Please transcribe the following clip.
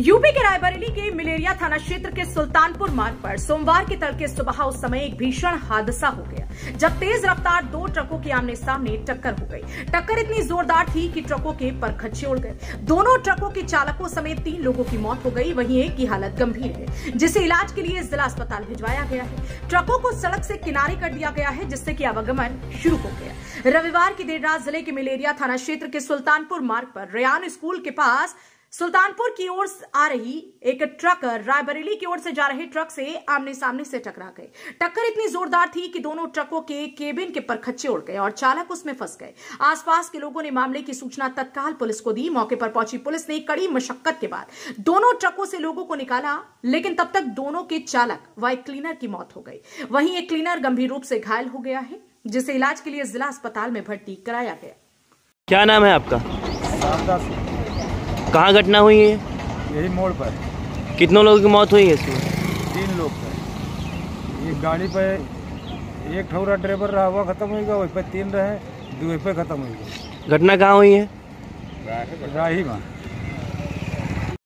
UP के रायबरेली के मिलेरिया थाना क्षेत्र के सुल्तानपुर मार्ग पर सोमवार के तड़के सुबह उस समय एक भीषण हादसा हो गया जब तेज रफ्तार दो ट्रकों की आमने सामने टक्कर हो गई। टक्कर इतनी जोरदार थी कि ट्रकों के परखच्चे उड़ गए। दोनों ट्रकों के चालकों समेत 3 लोगों की मौत हो गई, वहीं एक की हालत गंभीर है जिसे इलाज के लिए जिला अस्पताल भिजवाया गया है। ट्रकों को सड़क से किनारे कर दिया गया है जिससे कि आवागमन शुरू हो गया। रविवार की देर रात जिले के मिलेरिया थाना क्षेत्र के सुल्तानपुर मार्ग पर रेयान स्कूल के पास सुल्तानपुर की ओर आ रही एक ट्रक रायबरेली की ओर से जा रहे ट्रक से आमने सामने से टकरा गई। टक्कर इतनी जोरदार थी कि दोनों ट्रकों के केबिन के परखच्चे उड़ गए और चालक उसमें फंस गए। आसपास के लोगों ने मामले की सूचना तत्काल पुलिस को दी। मौके पर पहुंची पुलिस ने कड़ी मशक्कत के बाद दोनों ट्रकों से लोगों को निकाला, लेकिन तब तक दोनों के चालक व एक क्लीनर की मौत हो गई। वहीं एक क्लीनर गंभीर रूप से घायल हो गया है जिसे इलाज के लिए जिला अस्पताल में भर्ती कराया गया। क्या नाम है आपका? कहाँ घटना हुई है? यही मोड़ पर। कितनों लोगों की मौत हुई है इसमें? 3 लोग थे। एक गाड़ी पे एक ठौरा ड्राइवर रहा हुआ खत्म हो गया, वही पे 3 रहे, 2 पे खत्म हो गया। घटना कहाँ हुई है? राही में।